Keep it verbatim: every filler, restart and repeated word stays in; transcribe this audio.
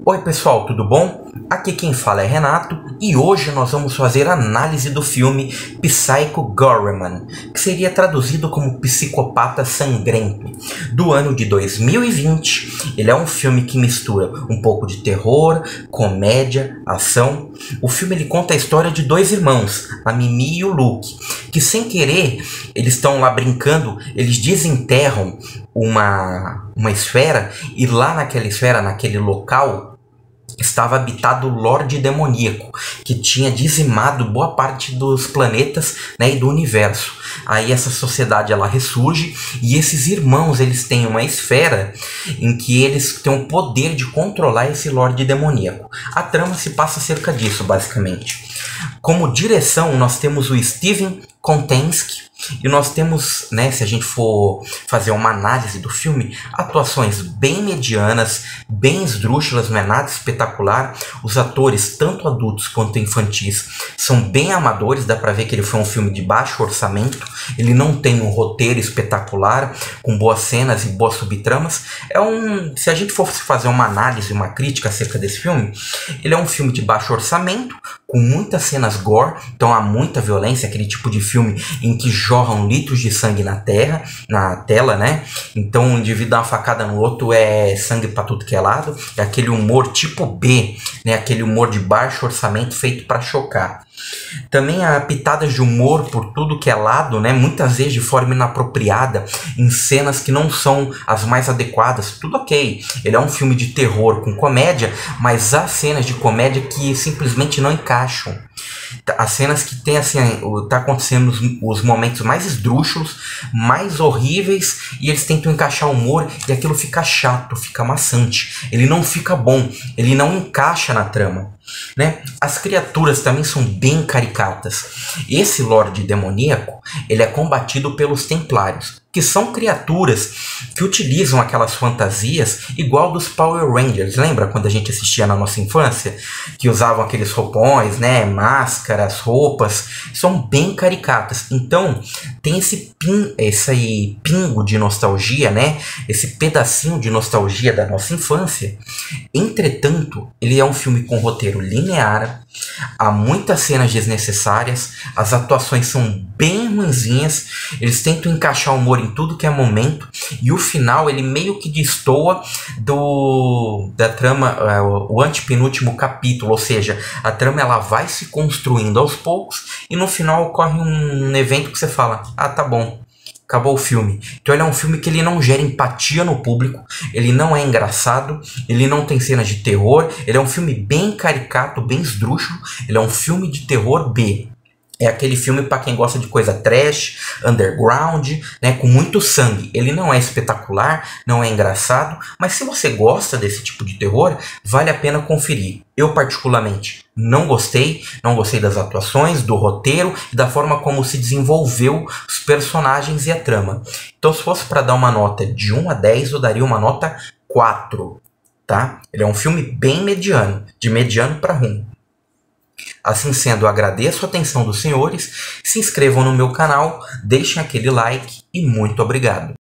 Oi pessoal, tudo bom? Aqui quem fala é Renato e hoje nós vamos fazer análise do filme Psycho Goreman, que seria traduzido como Psicopata Sangrento, do ano de dois mil e vinte. Ele é um filme que mistura um pouco de terror, comédia, ação. O filme ele conta a história de dois irmãos, a Mimi e o Luke, que sem querer eles estão lá brincando, eles desenterram uma, uma esfera e lá naquela esfera, naquele local, estava habitado o Lorde Demoníaco, que tinha dizimado boa parte dos planetas, né, e do universo. Aí essa sociedade ela ressurge e esses irmãos eles têm uma esfera em que eles têm o poder de controlar esse Lorde Demoníaco. A trama se passa acerca disso, basicamente. Como direção, nós temos o Steven Kontensky. E nós temos, né, se a gente for fazer uma análise do filme, atuações bem medianas, bem esdrúxulas, não é nada espetacular. Os atores, tanto adultos quanto infantis, são bem amadores, dá pra ver que ele foi um filme de baixo orçamento. Ele não tem um roteiro espetacular, com boas cenas e boas subtramas. É um, se a gente fosse fazer uma análise, uma crítica acerca desse filme, ele é um filme de baixo orçamento, com muitas cenas gore, então há muita violência, aquele tipo de filme em que jorram litros de sangue na terra, na tela, né? Então um indivíduo dá uma facada no outro, é sangue pra tudo que é lado, é aquele humor tipo B, né? Aquele humor de baixo orçamento feito para chocar. Também há pitadas de humor por tudo que é lado, né? Muitas vezes de forma inapropriada, em cenas que não são as mais adequadas. Tudo ok, ele é um filme de terror com comédia, mas há cenas de comédia que simplesmente não encaixam. As cenas que tem assim, tá acontecendo os, os momentos mais esdrúxulos, mais horríveis, e eles tentam encaixar humor e aquilo fica chato, fica maçante. Ele não fica bom, ele não encaixa na trama, né? As criaturas também são bem caricatas. Esse Lorde Demoníaco, ele é combatido pelos Templários, que são criaturas que utilizam aquelas fantasias igual dos Power Rangers. Lembra quando a gente assistia na nossa infância? Que usavam aqueles roupões, né? Máscaras, roupas. São bem caricatas. Então, tem esse, pin, esse pingo de nostalgia, né? Esse pedacinho de nostalgia da nossa infância. Entretanto, ele é um filme com roteiro linear. Há muitas cenas desnecessárias. As atuações são bem ruinzinhas. Eles tentam encaixar o humor em tudo que é momento, e o final ele meio que destoa do da trama, uh, o antepenúltimo capítulo, ou seja, a trama ela vai se construindo aos poucos e no final ocorre um evento que você fala, ah, tá bom, acabou o filme. Então ele é um filme que ele não gera empatia no público, ele não é engraçado, ele não tem cenas de terror, ele é um filme bem caricato, bem esdrúxulo, ele é um filme de terror B. É aquele filme para quem gosta de coisa trash, underground, né, com muito sangue. Ele não é espetacular, não é engraçado, mas se você gosta desse tipo de terror, vale a pena conferir. Eu particularmente não gostei, não gostei das atuações, do roteiro e da forma como se desenvolveu os personagens e a trama. Então se fosse para dar uma nota de um a dez, eu daria uma nota quatro, tá? Ele é um filme bem mediano, de mediano para ruim. Assim sendo, eu agradeço a atenção dos senhores, se inscrevam no meu canal, deixem aquele like e muito obrigado.